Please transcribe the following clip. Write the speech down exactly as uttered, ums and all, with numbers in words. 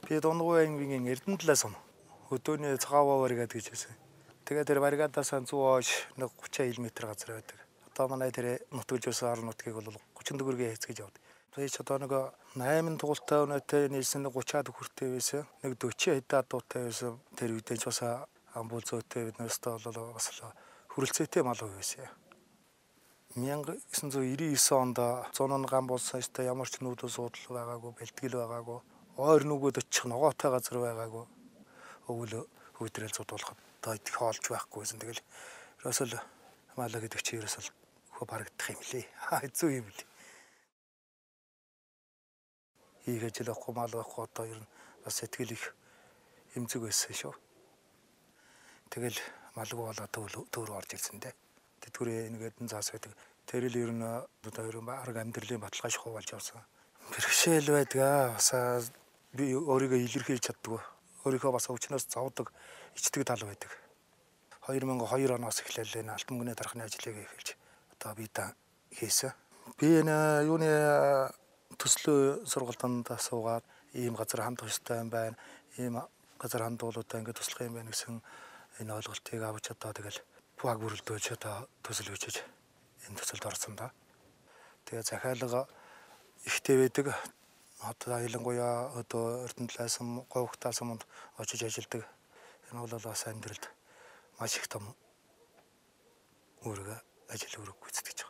Би Дундгой аймгийн Эрдэнэтлээс ом. Өдөөний цагааваар гэдэг жижигсэн. Тэгээд тэр баригадаас зүүн хойш нэг тридцать км газар байдаг. Одоо манай тэр нутгийн орон нутгийг бол тридцать төгрөгийн хэсгэж явдаг. Би ч одоо нэг восемь тугуултай өнөөтэй нийлсэн тридцать хүртэй байсан. Нэг forty хэдэн дуутай байсан. Тэр үедээ ч бас амбул зөөтэй биднээс бол бас хүрэлцээтэй мал байсан. nineteen ninety-nine онд зүүн гам болсон ёстой ямар ч нүүдэл суудлал байгаагүй, бэлтгэл байгаагүй. Ойр нүгүүд очих ногоотой газар байгаагүй. Өвөл хүйтрэл зодуулахад одоо идэх хоолж байхгүйсэн. Тэгэл ерөөсөл малаа гэдэг чи ерөөсөл хөө барагдах юм лээ. Хэцүү юм лээ. Их ажил авахгүй мал авахгүй одоо ер нь бас сэтгэл их эмзэг байсан шүү. Тэгэл малгүй болоо төвөр орж ирсэн дээ. Тэтгэврээ нэгэд заас байдаг. Тэр л ер нь одоо ер нь баг амьдралын баталгааж хуваалж явсан. Бэрхшээл байдгаа. Бас би өөрийгөө илэрхийлж чаддгүй. Өөрийнхөө бас өвчнөөс зовдог, ичдэг тал байдаг. two thousand two оноос эхлээл энэ алтан мөнгөний дарахны ажлыг эхэлж одоо би та хийсэн. Би энэ юуны төслийн сургалтанд суугаад ийм газар хандах ёстой юм байна. Ийм газар хандуулуудаа ингэ туслах юм байна гэсэн энэ ойлголтыг авч одоо тэгэл баг бүрэлдүүлж одоо төсөл бичиж энэ төсөлд орсон да. Тэгээ захиалга ихтэй байдаг. Одоо ялангуяа одоо Эрдэнэтлээс говьхтаас манд очиж ажилладаг. Энэ бол бас амьдралд маш их том үүрэг ажил үүрэг гүйцэтгэж